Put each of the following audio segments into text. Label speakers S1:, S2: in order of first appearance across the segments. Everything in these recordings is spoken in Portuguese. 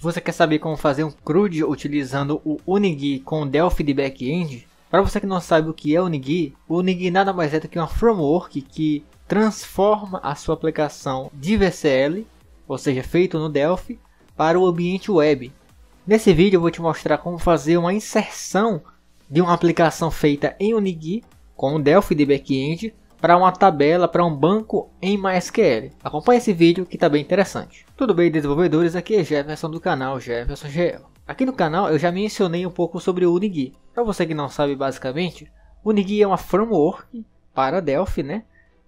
S1: Você quer saber como fazer um CRUD utilizando o UniGui com o Delphi de back-end? Para você que não sabe o que é o UniGui nada mais é do que uma framework que transforma a sua aplicação de VCL, ou seja, feito no Delphi, para o ambiente web. Nesse vídeo eu vou te mostrar como fazer uma inserção de uma aplicação feita em UniGui com o Delphi de back-end para uma tabela, para um banco em MySQL. Acompanhe esse vídeo que está bem interessante. Tudo bem, desenvolvedores? Aqui é Jefferson do canal Jefferson GL. Aqui no canal eu já mencionei um pouco sobre o UniGui. Para você que não sabe, basicamente, o UniGui é uma framework para Delphi, né?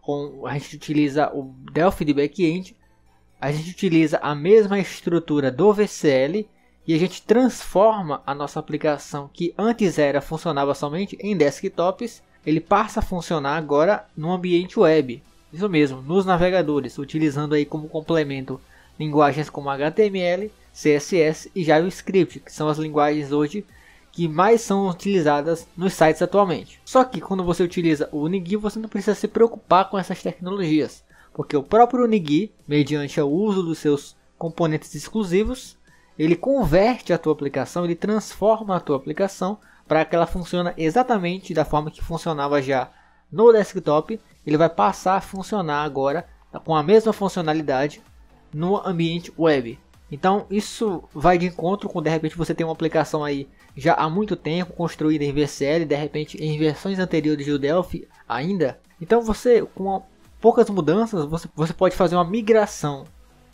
S1: A gente utiliza o Delphi de back-end, a gente utiliza a mesma estrutura do VCL e a gente transforma a nossa aplicação que antes funcionava somente em desktops. Ele passa a funcionar agora no ambiente web, isso mesmo, nos navegadores, utilizando aí como complemento linguagens como HTML, CSS e JavaScript, que são as linguagens hoje que mais são utilizadas nos sites atualmente. Só que quando você utiliza o UniGui, você não precisa se preocupar com essas tecnologias, porque o próprio UniGui, mediante o uso dos seus componentes exclusivos, ele converte a tua aplicação, ele transforma a tua aplicação para que ela funcione exatamente da forma que funcionava já no desktop. Ele vai passar a funcionar agora com a mesma funcionalidade no ambiente web. Então isso vai de encontro com, de repente, você tem uma aplicação aí já há muito tempo construída em VCL, de repente em versões anteriores do Delphi ainda. Então você, com poucas mudanças, você pode fazer uma migração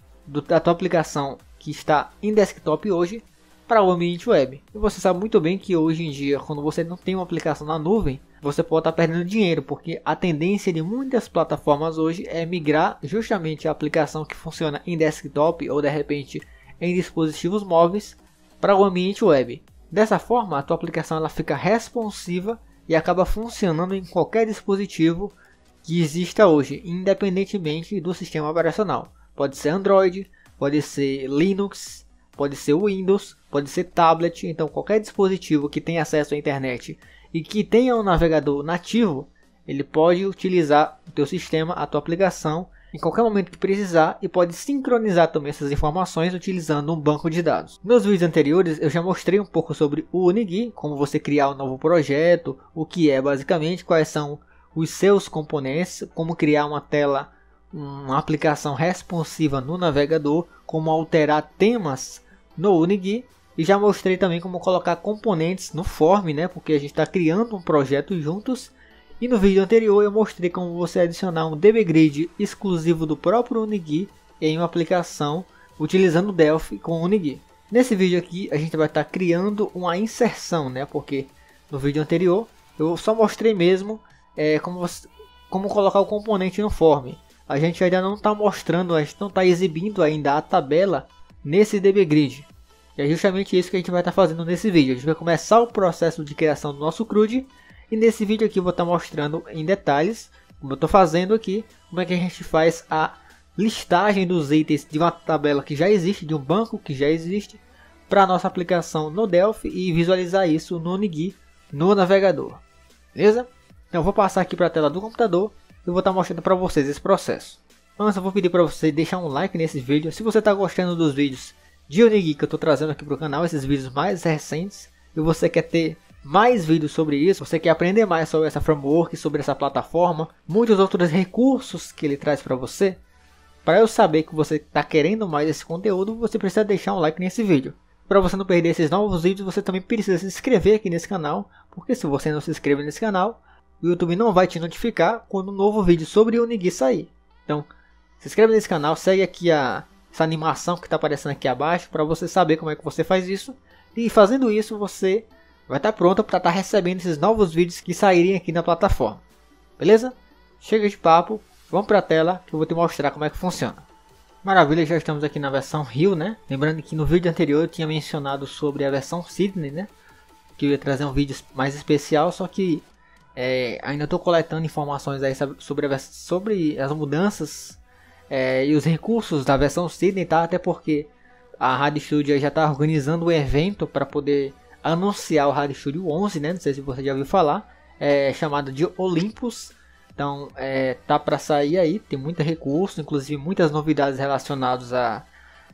S1: da tua aplicação que está em desktop hoje para o ambiente web. E você sabe muito bem que hoje em dia, quando você não tem uma aplicação na nuvem, você pode estar perdendo dinheiro, porque a tendência de muitas plataformas hoje é migrar justamente a aplicação que funciona em desktop ou de repente em dispositivos móveis para o ambiente web. Dessa forma, a tua aplicação ela fica responsiva e acaba funcionando em qualquer dispositivo que exista hoje, independentemente do sistema operacional. Pode ser Android, pode ser Linux, pode ser Windows, pode ser tablet. Então qualquer dispositivo que tenha acesso à internet e que tenha um navegador nativo, ele pode utilizar o teu sistema, a tua aplicação, em qualquer momento que precisar, e pode sincronizar também essas informações utilizando um banco de dados. Nos vídeos anteriores eu já mostrei um pouco sobre o UniGui, como você criar um novo projeto, o que é basicamente, quais são os seus componentes, como criar uma tela, uma aplicação responsiva no navegador, como alterar temas no UniGui, e já mostrei também como colocar componentes no form, né? Porque a gente está criando um projeto juntos. E no vídeo anterior eu mostrei como você adicionar um DBGrid exclusivo do próprio UniGui em uma aplicação utilizando o Delphi com o UniGui. Nesse vídeo aqui a gente vai estar criando uma inserção, né? Porque no vídeo anterior eu só mostrei mesmo como colocar o componente no form. A gente ainda não está mostrando, a gente não está exibindo ainda a tabela nesse DBGrid. E é justamente isso que a gente vai estar fazendo nesse vídeo. A gente vai começar o processo de criação do nosso CRUD. E nesse vídeo aqui eu vou estar mostrando em detalhes, como eu estou fazendo aqui, como é que a gente faz a listagem dos itens de uma tabela que já existe, de um banco que já existe, para a nossa aplicação no Delphi e visualizar isso no UniGui, no navegador. Beleza? Então eu vou passar aqui para a tela do computador e vou estar mostrando para vocês esse processo. Antes eu vou pedir para você deixar um like nesse vídeo. Se você está gostando dos vídeos de UniGui que eu estou trazendo aqui para o canal, esses vídeos mais recentes, e você quer ter mais vídeos sobre isso, você quer aprender mais sobre essa framework, sobre essa plataforma, muitos outros recursos que ele traz para você, para eu saber que você está querendo mais esse conteúdo, você precisa deixar um like nesse vídeo. Para você não perder esses novos vídeos, você também precisa se inscrever aqui nesse canal, porque se você não se inscrever nesse canal, o YouTube não vai te notificar quando um novo vídeo sobre UniGui sair. Então, se inscreve nesse canal, segue aqui essa animação que está aparecendo aqui abaixo, para você saber como é que você faz isso. E fazendo isso, você vai estar pronto para estar recebendo esses novos vídeos que saírem aqui na plataforma. Beleza? Chega de papo, vamos para a tela que eu vou te mostrar como é que funciona. Maravilha, já estamos aqui na versão Rio, né? Lembrando que no vídeo anterior eu tinha mencionado sobre a versão Sydney, né? Que eu ia trazer um vídeo mais especial, só que ainda estou coletando informações aí sobre as mudanças e os recursos da versão Sydney, tá? Até porque a Rádio Studio já está organizando um evento para poder anunciar o Rádio Studio 11, né? Não sei se você já ouviu falar, chamado de Olympus. Então tá para sair aí, tem muito recurso, inclusive muitas novidades relacionadas a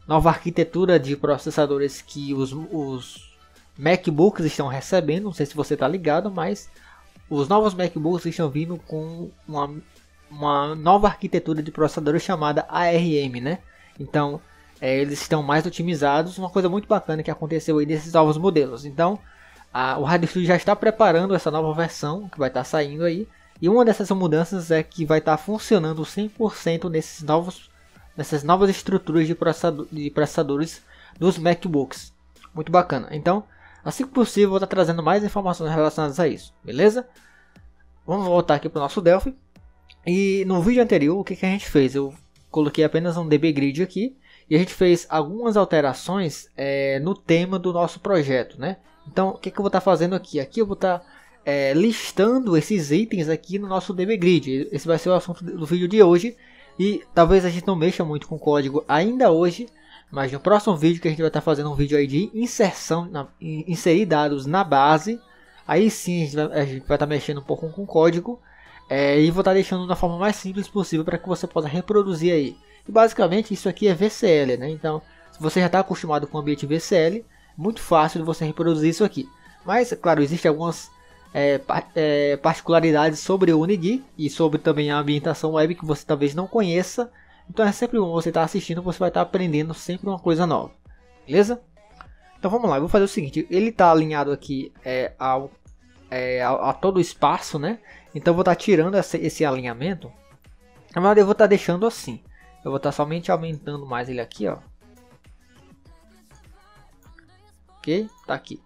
S1: nova arquitetura de processadores que os MacBooks estão recebendo. Não sei se você está ligado, mas os novos MacBooks estão vindo com uma nova arquitetura de processadores chamada ARM, né? Então eles estão mais otimizados, uma coisa muito bacana que aconteceu aí nesses novos modelos. Então o Radeon Studio já está preparando essa nova versão que vai estar saindo aí. E uma dessas mudanças é que vai estar funcionando 100% nessas novas estruturas de processadores dos MacBooks. Muito bacana. Então, assim que possível, vou estar trazendo mais informações relacionadas a isso. Beleza? Vamos voltar aqui para o nosso Delphi. E no vídeo anterior, o que a gente fez? Eu coloquei apenas um DB Grid aqui. E a gente fez algumas alterações no tema do nosso projeto, né? Então, o que eu vou estar fazendo aqui? Aqui eu vou estar listando esses itens aqui no nosso DB Grid. Esse vai ser o assunto do vídeo de hoje. E talvez a gente não mexa muito com código ainda hoje, mas no próximo vídeo que a gente vai estar fazendo um vídeo aí de inserção, inserir dados na base. Aí sim a gente vai estar mexendo um pouco com código. E vou estar deixando da forma mais simples possível para que você possa reproduzir aí. E basicamente isso aqui é VCL, né? Então, se você já está acostumado com o ambiente VCL, muito fácil de você reproduzir isso aqui. Mas, claro, existem algumas particularidades sobre o Unigui e sobre também a ambientação web que você talvez não conheça. Então é sempre bom você estar assistindo, você vai estar aprendendo sempre uma coisa nova. Beleza? Então vamos lá, eu vou fazer o seguinte, ele está alinhado aqui a todo o espaço, né? Então eu vou estar tirando esse alinhamento. Na verdade eu vou estar deixando assim. Eu vou estar somente aumentando mais ele aqui, ó. Ok? Tá aqui.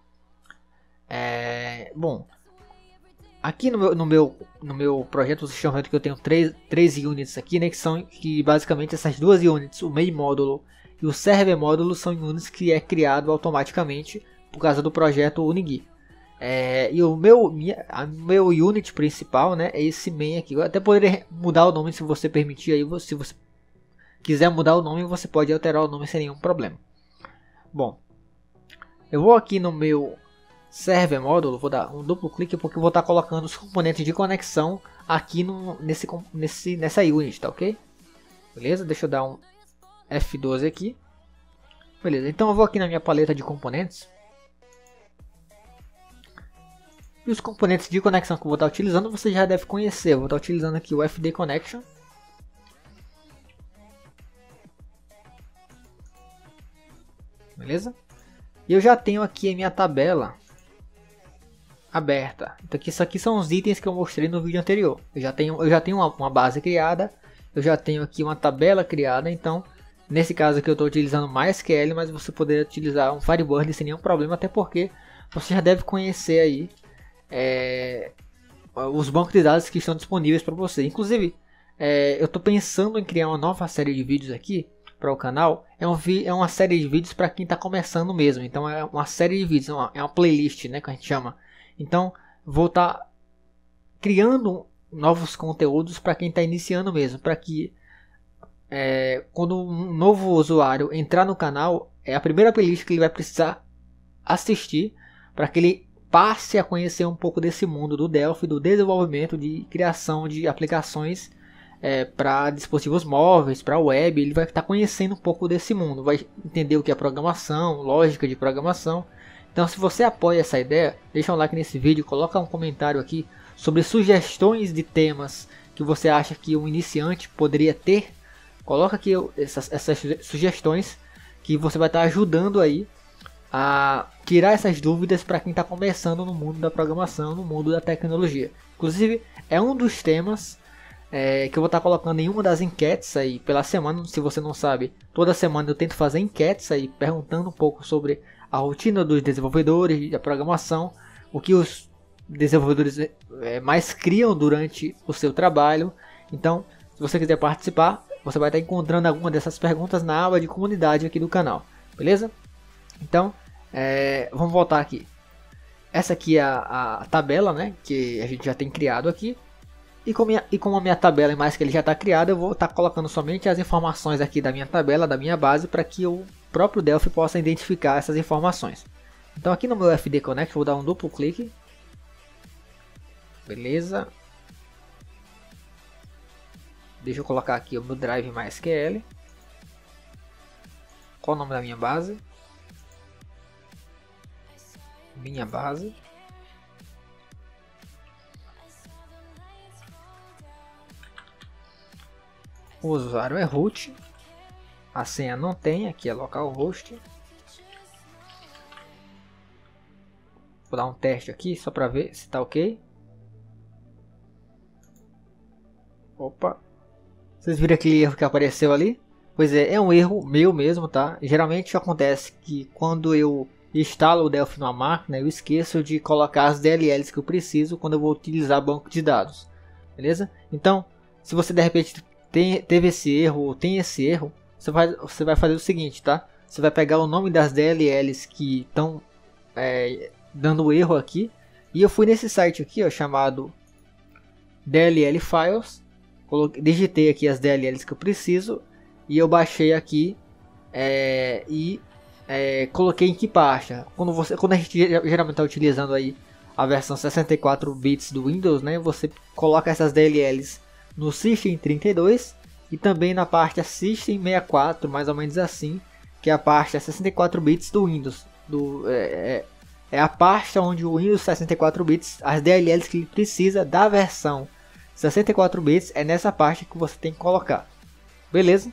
S1: Bom, aqui no meu projeto vocês estão vendo que eu tenho três units aqui, né? Que basicamente essas duas units, o main módulo e o server módulo, são units que é criado automaticamente por causa do projeto Unigui. E o meu unit principal, né, é esse main aqui. Eu até poderia mudar o nome se você permitir aí. Se você quiser mudar o nome, você pode alterar o nome sem nenhum problema. Bom, eu vou aqui no meu server módulo, vou dar um duplo clique porque eu vou estar colocando os componentes de conexão aqui nessa unit, tá ok? Beleza? Deixa eu dar um F12 aqui. Beleza, então eu vou aqui na minha paleta de componentes. E os componentes de conexão que eu vou estar utilizando, você já deve conhecer. Eu vou estar utilizando aqui o FD Connection. Beleza? E eu já tenho aqui a minha tabela aberta. Então isso aqui são os itens que eu mostrei no vídeo anterior. Eu já tenho uma base criada. Eu já tenho aqui uma tabela criada. Então, nesse caso aqui eu estou utilizando MySQL, mas você poderia utilizar um Firebird sem nenhum problema, até porque você já deve conhecer aí os bancos de dados que estão disponíveis para você. Inclusive, eu estou pensando em criar uma nova série de vídeos aqui para o canal. É uma série de vídeos para quem está começando mesmo. Então é uma série de vídeos, é uma playlist, né, que a gente chama. Então vou estar criando novos conteúdos para quem está iniciando mesmo, para que quando um novo usuário entrar no canal, é a primeira playlist que ele vai precisar assistir, para que ele passe a conhecer um pouco desse mundo do Delphi, do desenvolvimento, de criação de aplicações para dispositivos móveis, para web. Ele vai estar conhecendo um pouco desse mundo, vai entender o que é programação, lógica de programação. Então, se você apoia essa ideia, deixa um like nesse vídeo, coloca um comentário aqui sobre sugestões de temas que você acha que um iniciante poderia ter. Coloca aqui essas sugestões que você vai estar ajudando aí a tirar essas dúvidas para quem está começando no mundo da programação, no mundo da tecnologia. Inclusive, é um dos temas que eu vou estar colocando em uma das enquetes aí pela semana. Se você não sabe, toda semana eu tento fazer enquetes aí perguntando um pouco sobre a rotina dos desenvolvedores da programação, o que os desenvolvedores mais criam durante o seu trabalho. Então, se você quiser participar, você vai estar encontrando alguma dessas perguntas na aba de comunidade aqui do canal, beleza? Então, vamos voltar aqui. Essa aqui é a tabela, né, que a gente já tem criado aqui. E como a minha tabela, mais que ele já está criada, eu vou estar colocando somente as informações aqui da minha tabela, da minha base, para que o próprio Delphi possa identificar essas informações. Então aqui no meu FD Connect, vou dar um duplo clique. Beleza. Deixa eu colocar aqui o meu Drive MySQL. Qual o nome da minha base? Minha base. O usuário é root. A senha não tem, aqui é localhost. Vou dar um teste aqui só para ver se está ok. Opa. Vocês viram aquele erro que apareceu ali? Pois é um erro meu mesmo, tá? Geralmente acontece que quando eu instalo o Delphi numa máquina, eu esqueço de colocar as DLLs que eu preciso quando eu vou utilizar banco de dados. Beleza? Então, se você de repente teve esse erro ou tem esse erro, você vai fazer o seguinte, tá? Você vai pegar o nome das DLLs que estão dando erro aqui. E eu fui nesse site aqui, ó, chamado DLL Files. Digitei aqui as DLLs que eu preciso e eu baixei aqui coloquei em que pasta. Quando a gente geralmente está utilizando aí a versão 64 bits do Windows, né, você coloca essas DLLs no System32 e também na pasta System64, mais ou menos assim, que é a pasta 64 bits do Windows. É a pasta onde o Windows 64 bits, as DLLs que ele precisa da versão 64 bits, é nessa parte que você tem que colocar. Beleza?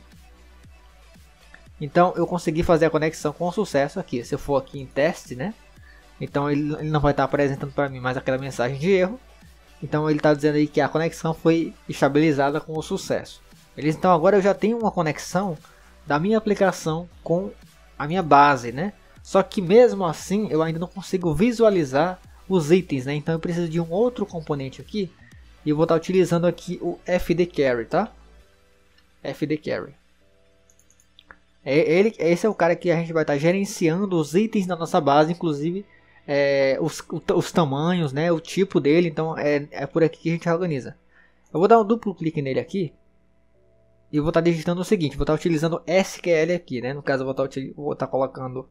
S1: Então eu consegui fazer a conexão com sucesso aqui. Se eu for aqui em teste, né? Então ele não vai estar apresentando para mim mais aquela mensagem de erro. Então ele está dizendo aí que a conexão foi estabilizada com sucesso. Beleza? Então agora eu já tenho uma conexão da minha aplicação com a minha base, né? Só que mesmo assim eu ainda não consigo visualizar os itens, né? Então eu preciso de um outro componente aqui. E eu vou estar utilizando aqui o FD-Carry, tá? FD-Carry. Esse é o cara que a gente vai estar gerenciando os itens da nossa base, inclusive os tamanhos, né? O tipo dele. Então é por aqui que a gente organiza. Eu vou dar um duplo clique nele aqui. E vou estar digitando o seguinte. Vou estar utilizando SQL aqui, né? No caso eu vou estar colocando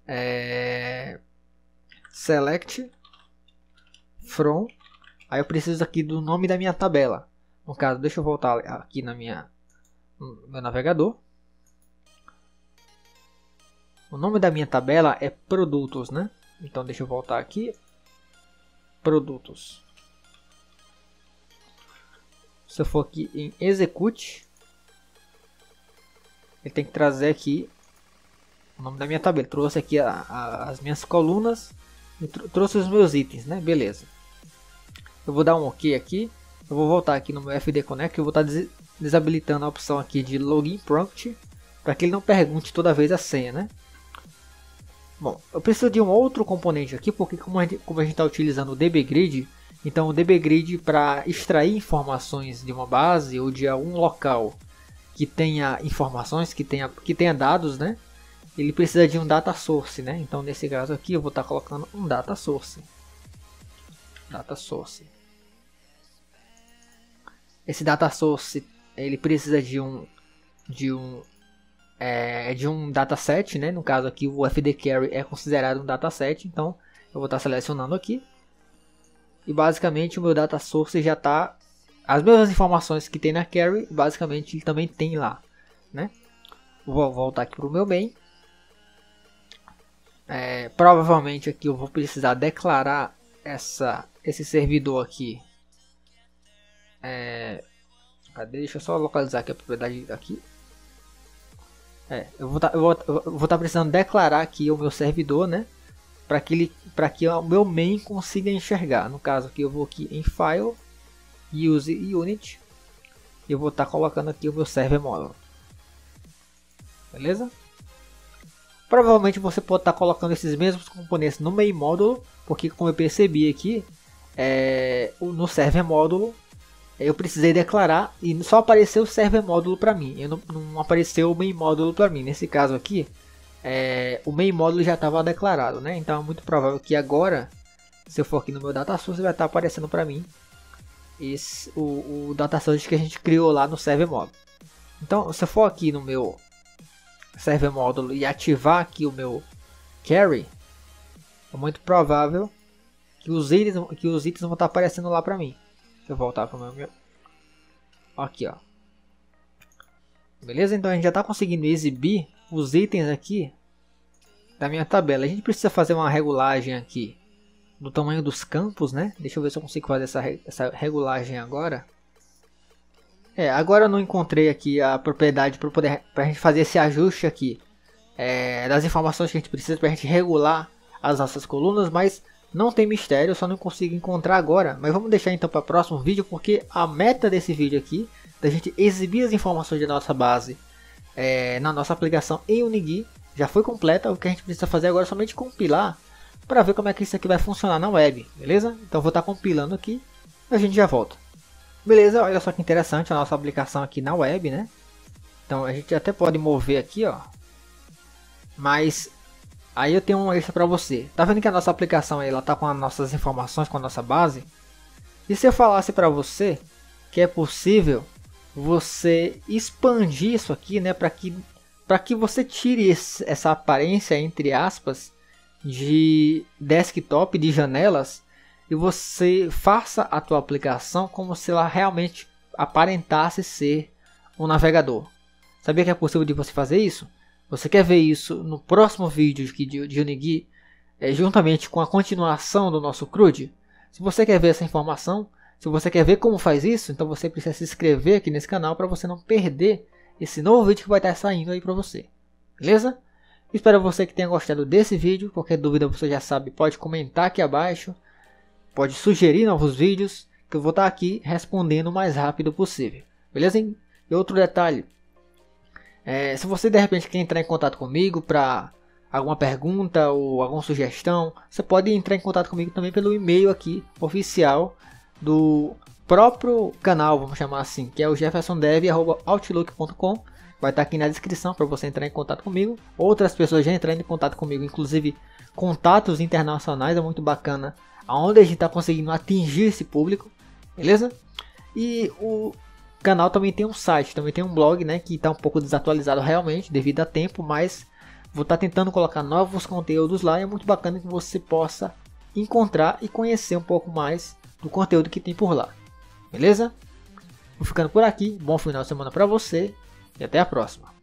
S1: select from. Aí eu preciso aqui do nome da minha tabela. No caso, deixa eu voltar aqui no meu navegador. O nome da minha tabela é produtos, né? Então deixa eu voltar aqui. Produtos. Se eu for aqui em execute, ele tem que trazer aqui o nome da minha tabela. Trouxe aqui as minhas colunas e trouxe os meus itens, né? Beleza. Eu vou dar um OK aqui. Eu vou voltar aqui no meu FD Connect. Eu vou estar desabilitando a opção aqui de Login Prompt, para que ele não pergunte toda vez a senha, né? Bom, eu preciso de um outro componente aqui, porque como a gente está utilizando o DBGrid, então o DBGrid, para extrair informações de uma base ou de algum local que tenha informações, que tenha dados, né? Ele precisa de um data source, né? Então nesse caso aqui eu vou estar colocando um data source. Data source. Esse data source ele precisa de um dataset, né? No caso aqui o FD-Carry é considerado um dataset, então eu vou estar selecionando aqui. E basicamente o meu data source já está, as mesmas informações que tem na carry, basicamente ele também tem lá, né? Vou voltar aqui para o meu main. Provavelmente aqui eu vou precisar declarar esse servidor aqui. Cadê? Deixa eu só localizar aqui a propriedade aqui. Eu vou estar precisando declarar aqui o meu servidor, né? Para que o meu main consiga enxergar. No caso aqui eu vou aqui em File, Use Unit. E eu vou estar colocando aqui o meu Server Model. Beleza? Provavelmente você pode estar colocando esses mesmos componentes no main módulo, porque como eu percebi aqui, no server módulo eu precisei declarar e só apareceu o server módulo para mim. Não apareceu o main módulo para mim. Nesse caso aqui, o main módulo já estava declarado, né? Então é muito provável que agora, se eu for aqui no meu data source, vai estar aparecendo para mim o data source que a gente criou lá no server módulo. Então, se eu for aqui no meu server módulo e ativar aqui o meu carry, é muito provável que os itens vão estar aparecendo lá para mim. Deixa eu voltar para o meu aqui, ó. Beleza? Então a gente já está conseguindo exibir os itens aqui da minha tabela. A gente precisa fazer uma regulagem aqui do tamanho dos campos, né? Deixa eu ver se eu consigo fazer essa regulagem agora. Agora eu não encontrei aqui a propriedade para a gente fazer esse ajuste aqui das informações que a gente precisa para a gente regular as nossas colunas, mas não tem mistério, eu só não consigo encontrar agora. Mas vamos deixar então para o próximo vídeo, porque a meta desse vídeo aqui, da gente exibir as informações da nossa base na nossa aplicação em Unigui, já foi completa. O que a gente precisa fazer agora é somente compilar para ver como é que isso aqui vai funcionar na web, beleza? Então vou estar compilando aqui e a gente já volta. Beleza, olha só que interessante a nossa aplicação aqui na web, né? Então a gente até pode mover aqui, ó. Mas aí eu tenho um extra para você. Tá vendo que a nossa aplicação aí, ela tá com as nossas informações, com a nossa base? E se eu falasse para você que é possível você expandir isso aqui, né, para que você tire essa aparência, entre aspas, de desktop, de janelas, e você faça a tua aplicação como se ela realmente aparentasse ser um navegador. Sabia que é possível de você fazer isso? Você quer ver isso no próximo vídeo de Unigui, juntamente com a continuação do nosso CRUD? Se você quer ver essa informação, se você quer ver como faz isso, então você precisa se inscrever aqui nesse canal para você não perder esse novo vídeo que vai estar saindo aí para você. Beleza? Espero você que tenha gostado desse vídeo. Qualquer dúvida você já sabe, pode comentar aqui abaixo. Pode sugerir novos vídeos que eu vou estar aqui respondendo o mais rápido possível. Beleza? E outro detalhe. Se você de repente quer entrar em contato comigo para alguma pergunta ou alguma sugestão, você pode entrar em contato comigo também pelo e-mail aqui oficial do próprio canal, vamos chamar assim, que é o jeffersondev@outlook.com. Vai estar aqui na descrição para você entrar em contato comigo. Outras pessoas já entrando em contato comigo, inclusive contatos internacionais, é muito bacana, aonde a gente está conseguindo atingir esse público, beleza? E o canal também tem um site, também tem um blog, né, que está um pouco desatualizado realmente devido a tempo, mas vou estar tentando colocar novos conteúdos lá e é muito bacana que você possa encontrar e conhecer um pouco mais do conteúdo que tem por lá, beleza? Vou ficando por aqui, bom final de semana para você e até a próxima.